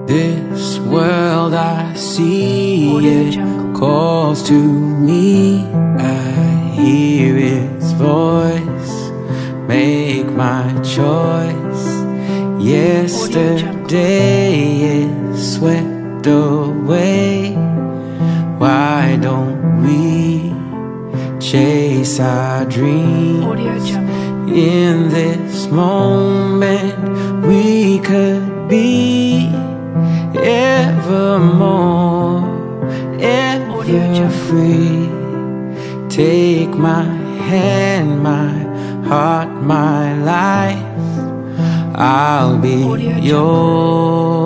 This world I see, it calls to me. I hear its voice, make my choice. Yesterday is swept away. Why don't we chase our dreams? In this moment we could be evermore, ever free. Take my hand, my heart, my life, I'll be yours.